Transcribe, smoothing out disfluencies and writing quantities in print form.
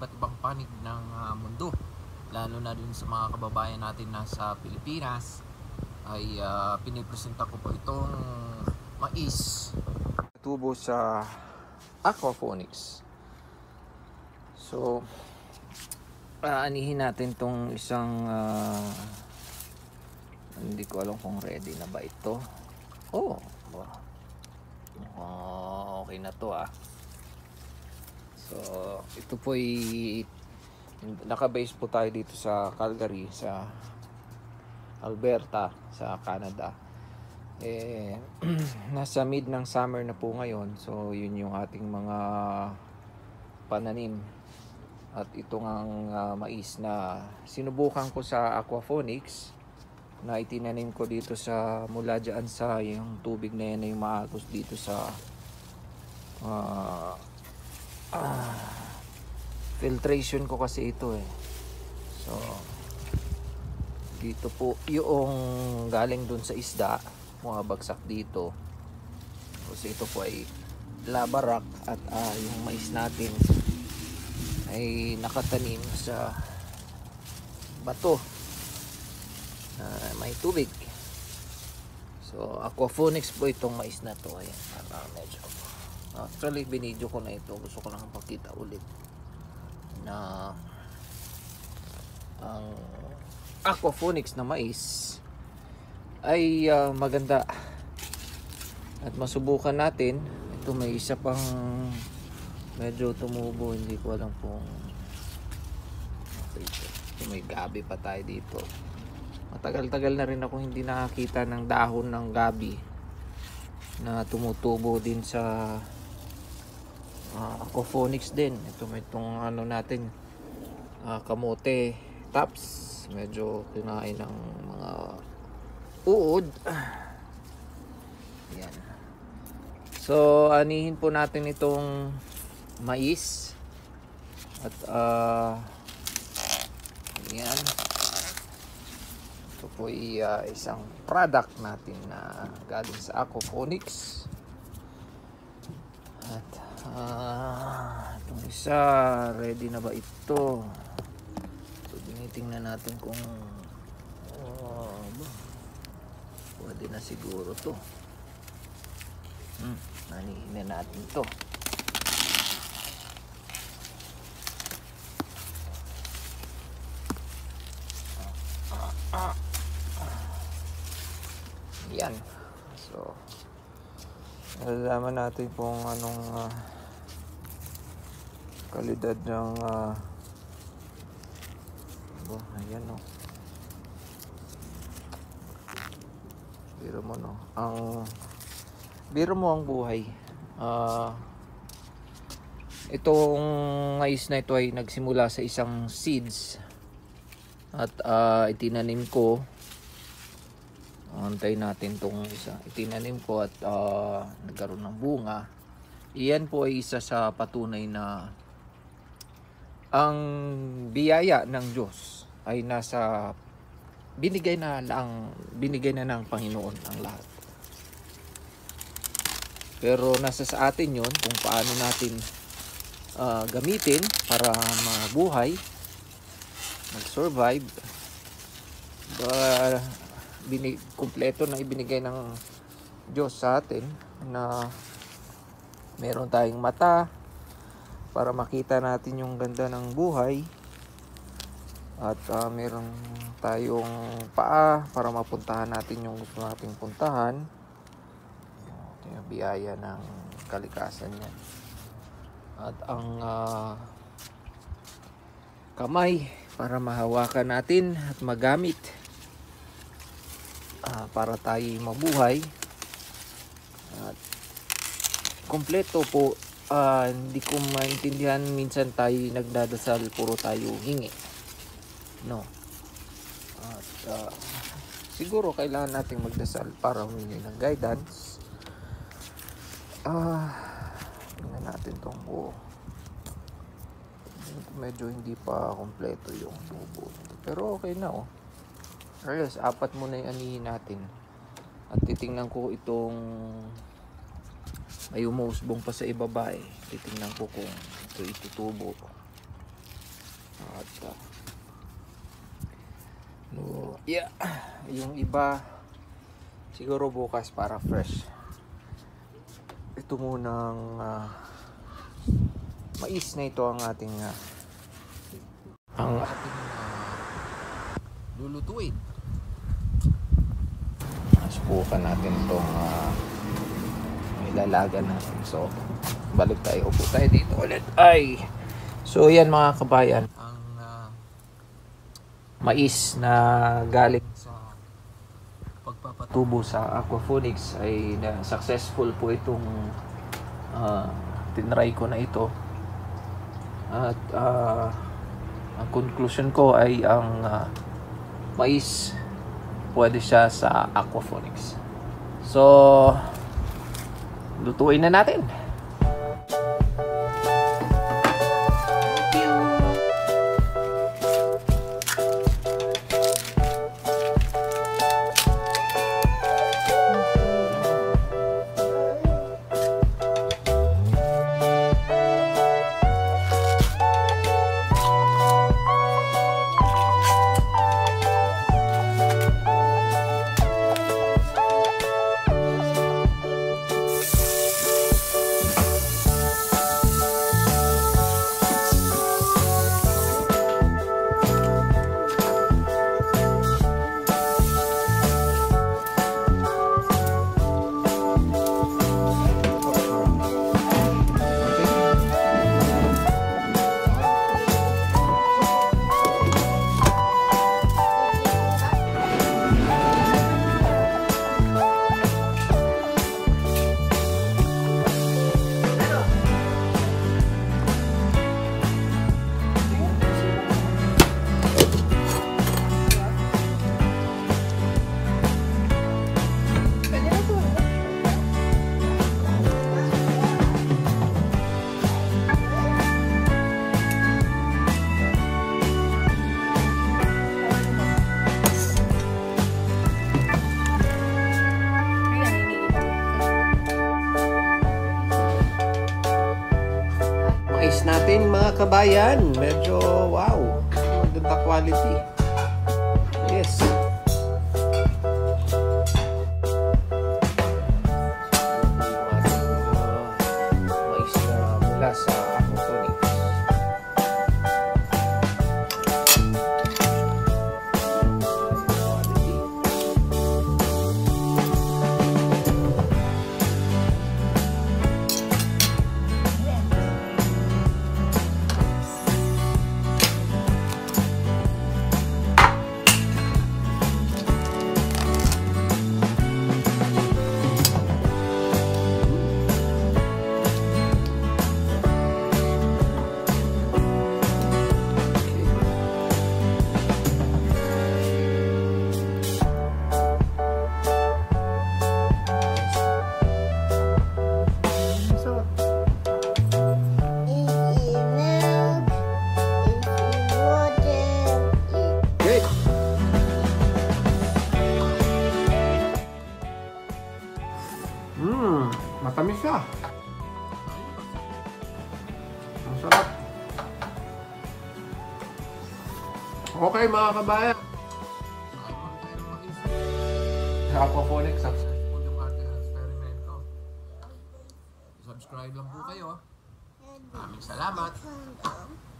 iba't ibang panig ng mundo, lalo na din sa mga kababayan natin nasa Pilipinas, ay pinipresenta ko po itong mais tubo sa aquaponics. So aanihin natin tong isang hindi ko alam kung ready na ba ito. Oh, okay na to ah. So ito po ay naka-base po tayo dito sa Calgary, sa Alberta, sa Canada. Nasa mid ng summer na po ngayon. So yun yung ating mga pananim. At ito ang mais na sinubukan ko sa aquaponics, na itinanim ko dito sa mula dyan sa yung tubig na yan, yung maagos dito sa filtration ko kasi ito eh. So dito po yung galing dun sa isda, bumabagsak dito. Kasi ito po ay lava rock at yung mais natin ay nakatanim sa bato na may tubig. So aquaponics po itong mais na to. Ayan, medyo actually binidyo ko na ito, gusto ko lang pakita ulit na ang aquaponics na mais ay maganda at masubukan natin. Ito may isa pang medyo tumubo, hindi ko alam kung okay, ito may gabi pa tayo dito. Matagal-tagal na rin ako hindi nakakita ng dahon ng gabi na tumutubo din sa aquaponics din. Ito may itong ano natin, kamote tops, medyo kinain ng mga uod. Yan. So anihin po natin itong mais at yan, ito po ay isang product natin na galing sa aquaponics. At itong isa, ready na ba ito? So tinitingnan natin kung pwede na siguro to. Anihin na natin to. Yan. So nalalaman natin kung anong kalidad ng ayan o. Biro mo ang buhay. Itong mais na ito ay nagsimula sa isang seeds at itinanim ko. Antayin natin tong isa. Itinanim ko at nagkaroon ng bunga. Iyan po ay isa sa patunay na ang biyaya ng Diyos ay nasa binigay na ng Panginoon ang lahat. Pero nasa sa atin yon kung paano natin gamitin para mabuhay, mag-survive. Kumpleto na ibinigay ng Diyos sa atin na meron tayong mata para makita natin yung ganda ng buhay, at meron tayong paa para mapuntahan natin yung gusto nating puntahan. Ito yung biyaya ng kalikasan niya. At ang kamay para mahawakan natin at magamit para tayo mabuhay. At kompleto po. Hindi ko maintindihan, minsan tayo nagdadasal, puro tayo hingi, no? At siguro kailangan nating magdasal para humingi ng guidance. Tingnan natin tong buo. Medyo hindi pa kompleto yung tubo, pero okay na oh. Ayos, 4 muna yung anihin natin. At titingnan ko itong may umuusbong pa sa ibaba eh. Titingnan ko kung ito itutubo. Yeah, yung iba siguro bukas para fresh. Ito munang mais na ito ang ating lulutuin. Subukan natin itong ilalaga natin. So, balik tayo. Upo tayo dito ulit. Ay! So, yan mga kabayan. Ang mais na galing sa pagpapatubo sa aquaponics ay successful po itong tinry ko na ito. At ang conclusion ko ay ang mais pwede siya sa aquaponics. So, lutuin na natin. Mais natin mga kabayan, medyo wow, maganda quality. Yes. Mais na mula sa aquaponics. Matamis siya. Ang sarap. Okay mga kabayan. Sa aquaponics, successful yung ating eksperimento. Subscribe lang po kayo. Maraming salamat.